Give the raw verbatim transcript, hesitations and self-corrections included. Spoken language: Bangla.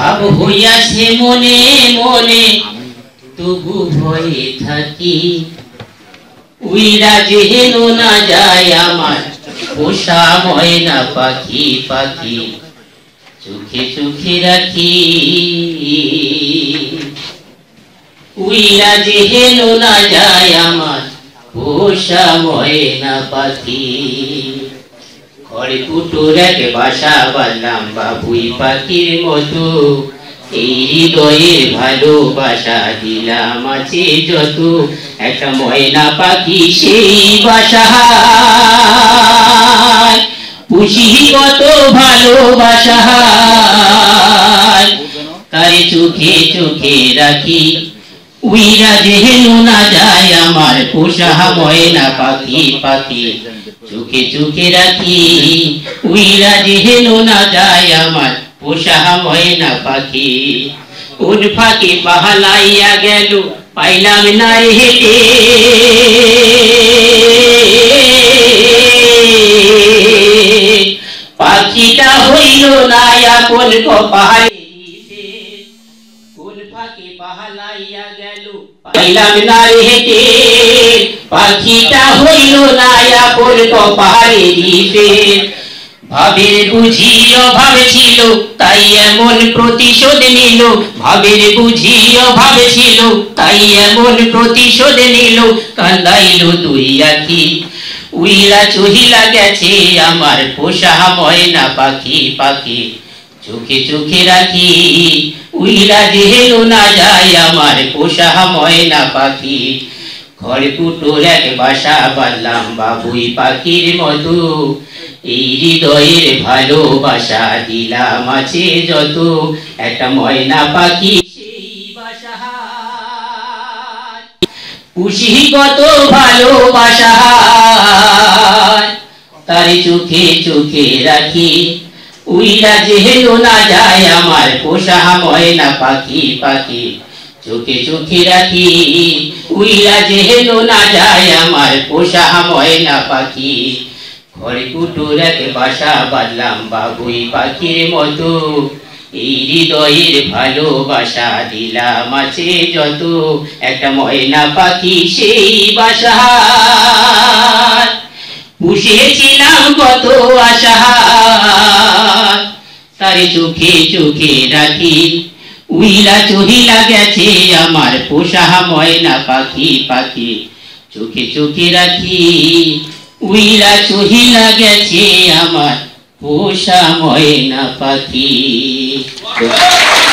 ভাব হইয়াছে মনে মনে তবু ভয়ে থাকি উইরা যেন না যায় আমার পোষা ময়না পাখি পাখি চোখে চোখে রাখি উইরা যেন না যায় আমার পোষা ময়না পাখি খড়ে কুটোর এক বাসা বাঁধলাম বাবুই পাখির মতো এই হৃদয়ে ভালোবাসা দিলাম আছে যত একটা ময়না পাখি সেই বাসা পুষি কত ভালোবাসা তারে চোখে চোখে রাখি উইরা যেন না যায় আমার পোষা ময়না পাখি পাখি চোখে চোখে রাখি উইরা যেন না যায় আমার পোষা ময়না পাখি কোন ফাঁকে পাহালাইয়া গেল পাইলাম না হেঁটে পাখিটা হইল না আপন কপালে কোন ফাঁকে পাহালাইয়া গেল পাইলাম না হেঁটে পাখিটা হইল না আপন কপালে দিতে ভাবের বুঝি অভাব ছিল তাই এমন প্রতিশোধ নিল ভাবের বুঝি অভাব ছিল তাই এমন প্রতিশোধ নিল কান্দাইল দুই আখি উইরা চহিলা গেছে আমার পোষা ময়না পাখি পাখি চোখে চোখে রাখি উইরা যেন না যায় আমার পোষা ময়না পাখি ঘরে কুটোর এক বাসা বাঁধলাম বাবুই পাখির মতো এই হৃদয়ের ভালোবাসা দিলাম আছে যত একটা ময়না পাখি সেই বাসা পুষি কত ভালোবাসা তারে চোখে চোখে রাখি উইরা যেন না যায় আমার পোষা ময়না পাখি পাখি চোখে চোখে রাখি উইরা যেন না যায় আমার পোষা ময়না পাখি ঘরে কুটোর এক বাসা বাঁধলাম বাবুই পাখির মতো এই হৃদয়ের ভালোবাসা দিলাম আছে যত একটা ময়না পাখি সেই বাসা পুষেছিলাম কত আশা তারে চোখে চোখে রাখি উইরা চহিলা গেছে আমার পোষা ময়না পাখি পাখি চোখে চোখে রাখি উইরা চহিলা গেছে আমার পোষা ময়না পাখি।